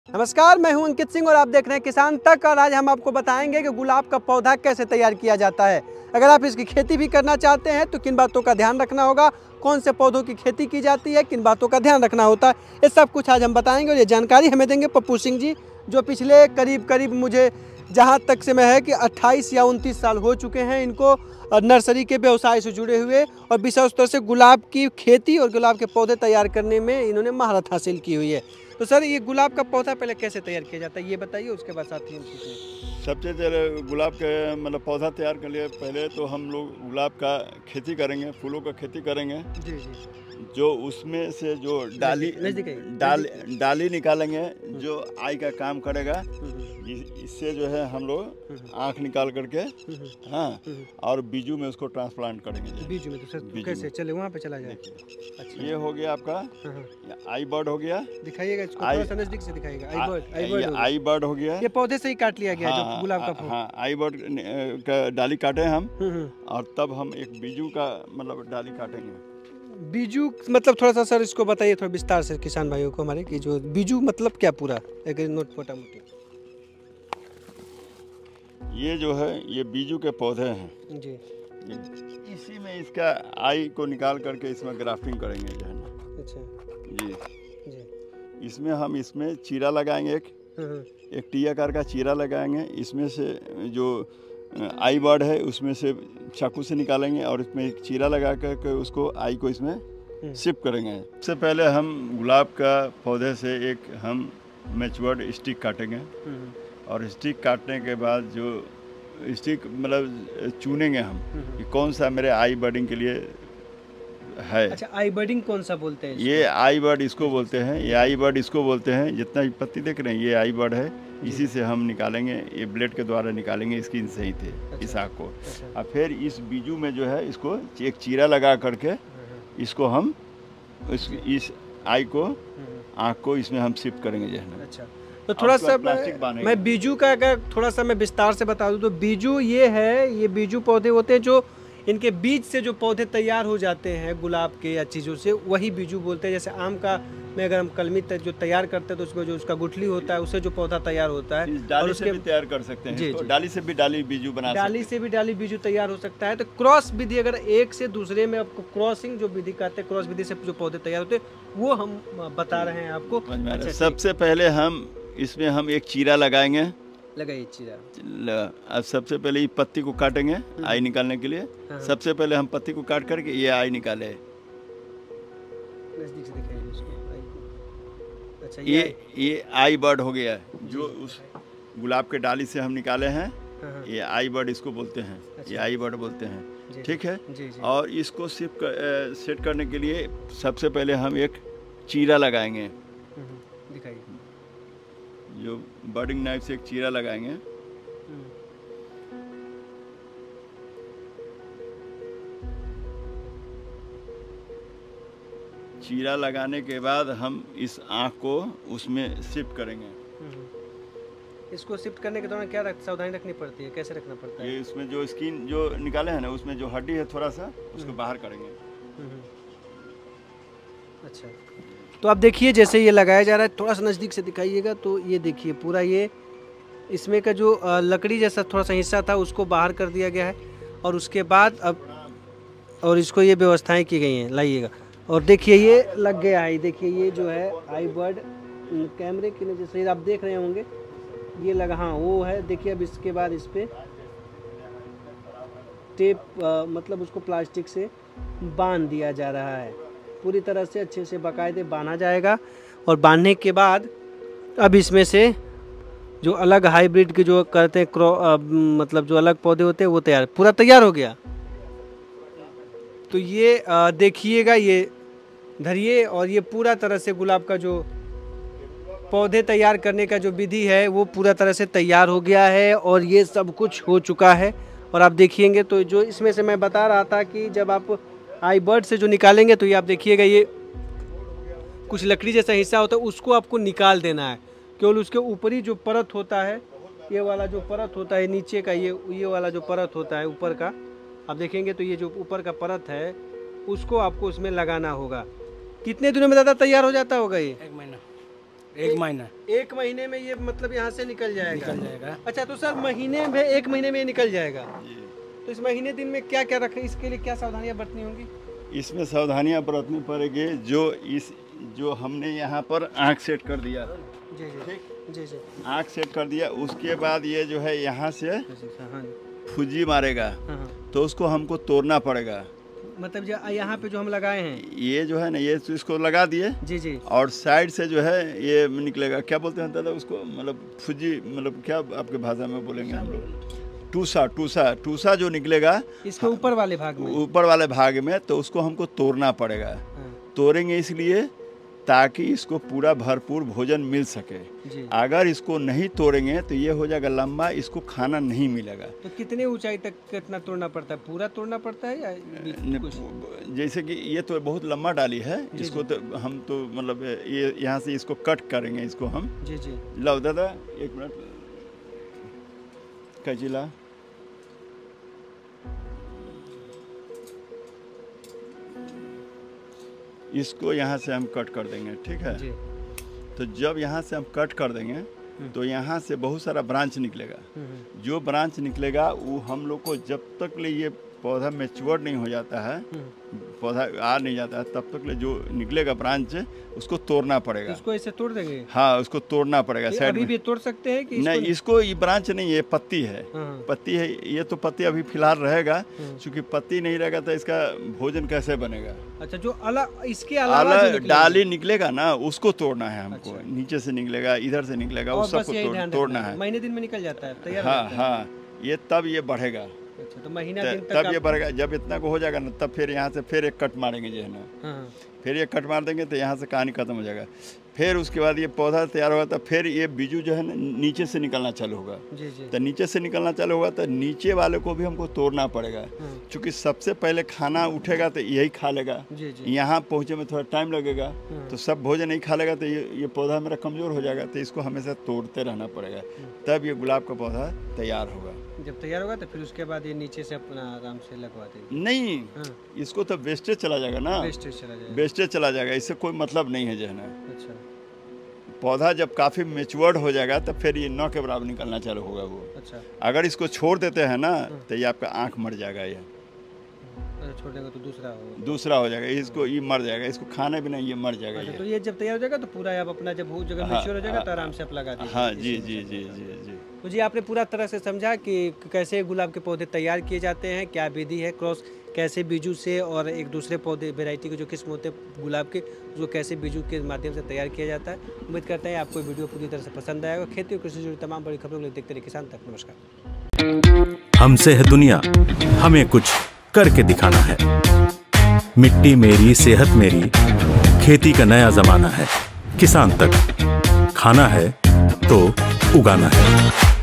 नमस्कार, मैं हूं अंकित सिंह और आप देख रहे हैं किसान तक। और आज हम आपको बताएंगे कि गुलाब का पौधा कैसे तैयार किया जाता है। अगर आप इसकी खेती भी करना चाहते हैं तो किन बातों का ध्यान रखना होगा, कौन से पौधों की खेती की जाती है, किन बातों का ध्यान रखना होता है, ये सब कुछ आज हम बताएंगे। और ये जानकारी हमें देंगे पप्पू सिंह जी, जो पिछले करीब मुझे जहाँ तक से मैं है कि 28 या 29 साल हो चुके हैं इनको नर्सरी के व्यवसाय से जुड़े हुए, और विशेष तौर से गुलाब की खेती और गुलाब के पौधे तैयार करने में इन्होंने महारत हासिल की हुई है। तो सर, ये गुलाब का पौधा पहले कैसे तैयार किया जाता है ये बताइए, उसके बाद साथ ही हम पूछें। सबसे पहले गुलाब के मतलब पौधा तैयार कर लिए, पहले तो हम लोग गुलाब का खेती करेंगे, फूलों का खेती करेंगे। जी जी। जो उसमें से जो डाली निकालेंगे, जो आई का काम करेगा, इससे जो है हम लोग आँख निकाल करके हाँ, और बीजू में उसको ट्रांसप्लांट करेंगे। बीजू में तो सर कैसे चले, वहाँ पे चला जाए। अच्छा, ये हो गया आपका आई बर्ड हो गया। दिखाइएगा इसको थोड़ा सा नजदीक से दिखाइएगा। आई बर्ड हो गया। ये पौधे से ही काट लिया गया जो गुलाब का फूल। हाँ, आई बर्ड का डाली काटे हम, और तब हम एक बीजू का मतलब डाली काटेंगे। बीजू मतलब थोड़ा सा सर इसको बताइए थोड़ा विस्तार से किसान भाइयों को हमारे, कि जो बीजू मतलब क्या पूरा एक नोट मोटा मोटी। ये जो है ये बीजू के पौधे हैं जी। इसी में इसका आई को निकाल करके इसमें ग्राफ्टिंग करेंगे जो है ना। अच्छा जी जी। इसमें चीरा लगाएंगे, एक टी आकार का चीरा लगाएंगे। इसमें से जो आई बर्ड है उसमें से चाकू से निकालेंगे, और इसमें एक चीरा लगा करके उसको आई को इसमें शिफ्ट करेंगे। सबसे पहले हम गुलाब का पौधे से एक हम मैच्योर्ड स्टिक काटेंगे, और स्टिक काटने के बाद जो स्टिक मतलब चुनेंगे हम कि कौन सा मेरे आई बर्डिंग के लिए है। अच्छा, आई बर्डिंग कौन सा बोलते हैं? ये आई बर्ड इसको बोलते हैं, ये आई बर्ड इसको बोलते हैं। जितना पत्ती देख रहे हैं ये आई बर्ड है, इसी से हम निकालेंगे, ये ब्लेड के द्वारा निकालेंगे इसकी सही थे। अच्छा, इस आँख को। अच्छा। और फिर इस बीजू में जो है इसको एक चीरा लगा करके इसको हम इस आई को आँख को इसमें हम शिफ्ट करेंगे जो है। अच्छा, तो थोड़ा सा मैं बीजू का अगर थोड़ा सा मैं विस्तार से बता दूं तो बीजू ये है, ये बीजू पौधे होते हैं जो इनके बीज से जो पौधे तैयार हो जाते हैं गुलाब के या चीज़ों से, वही बीजू बोलते हैं। जैसे आम का में अगर हम कलमी जो तैयार करते हैं तो उसमें जो उसका गुठली होता है उससे जो पौधा तैयार होता है, और उसके भी तैयार कर सकते हैं। जी, डाली से भी डाली बीजू बना सकते हैं। डाली से भी डाली बीजू तैयार हो सकता है। तो क्रॉस विधि, अगर एक से दूसरे में आपको क्रॉसिंग जो विधि कहते हैं, क्रॉस विधि से जो पौधे तैयार होते हैं वो हम बता रहे हैं आपको। अच्छा, सबसे पहले हम इसमें हम एक चीरा लगाएंगे। लगाइए चीरा। अब सबसे पहले ये पत्ती को काटेंगे आई निकालने के लिए। हाँ। सबसे पहले हम पत्ती को काट करके ये आई निकाले। नजदीक से दिखाइए उसको। अच्छा, ये आई बर्ड हो गया जो उस गुलाब के डाली से हम निकाले हैं। हाँ। ये आई बर्ड इसको बोलते हैं। अच्छा। ये आई बर्ड बोलते हैं, ठीक है। जी। और इसको सेट करने के लिए सबसे पहले हम एक चीरा लगाएंगे। दिखाइए। जो बर्डिंग नाइफ से एक चीरा लगाएंगे। चीरा लगाने के बाद हम इस आँख को उसमें शिफ्ट करेंगे। इसको शिफ्ट करने के दौरान क्या सावधानी रखनी पड़ती है, कैसे रखना पड़ता है? ये उसमें जो स्किन जो निकाले हैं ना, उसमें जो हड्डी है थोड़ा सा उसको बाहर करेंगे। अच्छा, तो आप देखिए जैसे ये लगाया जा रहा है, थोड़ा सा नज़दीक से दिखाइएगा। तो ये देखिए पूरा ये इसमें का जो लकड़ी जैसा थोड़ा सा हिस्सा था उसको बाहर कर दिया गया है, और उसके बाद अब और इसको ये व्यवस्थाएं की गई हैं। लाइएगा और देखिए ये लग गया है। देखिए ये जो है आई बर्ड कैमरे के लिए जैसे आप देख रहे होंगे ये लगा, हाँ वो है। देखिए अब इसके बाद इस पर टेप मतलब उसको प्लास्टिक से बांध दिया जा रहा है। पूरी तरह से अच्छे से बाकायदे बांधा जाएगा, और बांधने के बाद अब इसमें से जो अलग हाइब्रिड के जो करते हैं मतलब जो अलग पौधे होते हैं वो पूरा तैयार हो गया। तो ये देखिएगा, ये धरिए, और ये पूरा तरह से गुलाब का जो पौधे तैयार करने का जो विधि है वो पूरा तरह से तैयार हो गया है, और ये सब कुछ हो चुका है। और आप देखिएंगे तो जो इसमें से मैं बता रहा था कि जब आप आई बर्ड से जो निकालेंगे तो ये आप देखिएगा ये कुछ लकड़ी जैसा हिस्सा होता है, उसको आपको निकाल देना है। केवल उसके ऊपरी जो परत होता है, ये वाला जो परत होता है नीचे का, ये वाला जो परत होता है ऊपर का, आप देखेंगे तो ये जो ऊपर का परत है उसको आपको उसमें लगाना होगा। कितने दिनों में ज़्यादा तैयार हो जाता होगा ये? 1 महीना। 1 महीना। 1 महीने में ये मतलब यहाँ से निकल जाएगा? निकल जाएगा। अच्छा, तो सर महीने में 1 महीने में ये निकल जाएगा? तो इस महीने दिन में क्या क्या रखें, इसके लिए क्या सावधानियाँ बरतनी होंगी? इसमें सावधानियाँ बरतनी पड़ेगी। जो हमने यहाँ पर आँख सेट कर दिया, जी जी जी जी, आँख सेट कर दिया, उसके बाद ये जो है यहाँ से हाँ, फुजी मारेगा, तो उसको हमको तोड़ना पड़ेगा। मतलब यहाँ पे जो हम लगाए हैं, ये जो है ना, ये तो इसको लगा दिए जी जी, और साइड से जो है ये निकलेगा, क्या बोलते हैं दादा उसको, मतलब फुजी, मतलब क्या आपके भाषा में बोलेंगे हम लोग, टूसा जो निकलेगा इसके ऊपर वाले भाग में, तो उसको हमको तोड़ना पड़ेगा। तोड़ेंगे इसलिए ताकि इसको पूरा भरपूर भोजन मिल सके। अगर इसको नहीं तोड़ेंगे तो ये हो जाएगा लंबा, इसको खाना नहीं मिलेगा। तो कितने ऊंचाई तक कितना तोड़ना पड़ता है? पूरा तोड़ना पड़ता है या जैसे कि ये तो बहुत लंबा डाली है, इसको तो हम तो मतलब ये यहाँ से इसको कट करेंगे, इसको हम जी जी। लो दादा 1 मिनट, कचिला इसको यहाँ से हम कट कर देंगे, ठीक है जी। तो जब यहाँ से हम कट कर देंगे तो यहाँ से बहुत सारा ब्रांच निकलेगा। जो ब्रांच निकलेगा वो हम लोग को जब तक ले ये पौधा मैच्योर नहीं हो जाता है, पौधा आ नहीं जाता है, तब तक ले जो निकलेगा ब्रांच उसको तोड़ना पड़ेगा। इसको ऐसे तोड़ देंगे? हाँ, उसको तोड़ना पड़ेगा। साइड अभी भी तोड़ सकते हैं कि नहीं, इसको ये ब्रांच नहीं, ये पत्ती है। पत्ती है ये, तो पत्ती अभी फिलहाल रहेगा, क्योंकि पत्ती नहीं रहेगा तो इसका भोजन कैसे बनेगा। अच्छा, जो अलग इसके अलावा डाली निकलेगा ना, उसको तोड़ना है हमको। नीचे से निकलेगा, इधर से निकलेगा, उस सबको तोड़ना है। महीने दिन में निकल जाता है तैयार? हाँ, ये तब ये बढ़ेगा। अच्छा, तो महीना दिन तब ये बढ़ेगा। जब इतना को हो जाएगा ना, तब फिर यहाँ से फिर एक कट मारेंगे जो है ना, फिर एक कट मार देंगे तो यहाँ से कहानी खत्म हो जाएगा। फिर उसके बाद ये पौधा तैयार होगा, तो फिर ये बीजू जो है ना नीचे से निकलना चालू होगा। तो नीचे से निकलना चालू होगा तो नीचे वाले को भी हमको तोड़ना पड़ेगा, क्योंकि सबसे पहले खाना उठेगा तो यही खा लेगा। यहाँ पहुँचे में थोड़ा टाइम लगेगा, तो सब भोजन नहीं खा लेगा तो ये पौधा मेरा कमज़ोर हो जाएगा। तो इसको हमेशा तोड़ते रहना पड़ेगा, तब ये गुलाब का पौधा तैयार होगा। जब तैयार होगा तो फिर उसके बाद ये नीचे से अपना आराम से लगवा देंगे? नहीं, इसको तो वेस्टेज चला जाएगा ना, वेस्टेज चला जाएगा, इससे कोई मतलब नहीं है जो है ना। अच्छा, पौधा जब काफ़ी मैच्योर्ड हो जाएगा तब फिर ये 9 के बराबर निकलना चालू होगा वो। अच्छा, अगर इसको छोड़ देते हैं ना तो ये आपका आँख मर जाएगा। ये छोड़ देंगे तो दूसरा हो जाएगा, इसको ये मर जाएगा, इसको खाने भी नहीं, ये मर जाएगा। अच्छा, तो ये जब तैयार हो जाएगा तो पूरा आप अपना जब वो जगह मैच्योर हो जाएगा तो आराम से आप लगा दीजिए। हाँ जी जी जी जी जी। तो जी आपने पूरा तरह से समझा कि कैसे गुलाब के पौधे तैयार किए जाते हैं, क्या विधि है, क्रॉस कैसे बीजू से और एक दूसरे पौधे वैरायटी के जो किस्म होते हैं गुलाब के, उसको कैसे बीजू के माध्यम से तैयार किया जाता है। उम्मीद करते हैं आपको वीडियो पूरी तरह से पसंद आएगा। खेती और कृषि से जुड़ी तमाम बड़ी खबरों को देखते रहिए किसान तक। नमस्कार। हमसे है दुनिया, हमें कुछ करके दिखाना है। मिट्टी मेरी, सेहत मेरी, खेती का नया जमाना है। किसान तक खाना है तो उगाना है।